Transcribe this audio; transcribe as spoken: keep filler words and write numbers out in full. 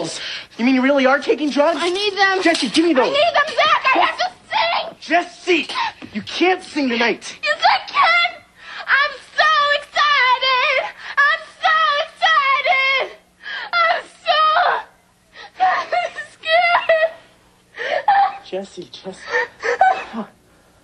pills. You mean you really are taking drugs? I need them. Jesse, give me those. I need them, Zach. I have to sing. Jesse, you can't sing tonight. Yes, I can. I'm so excited. I'm so excited. I'm so scared. Jesse, Jesse.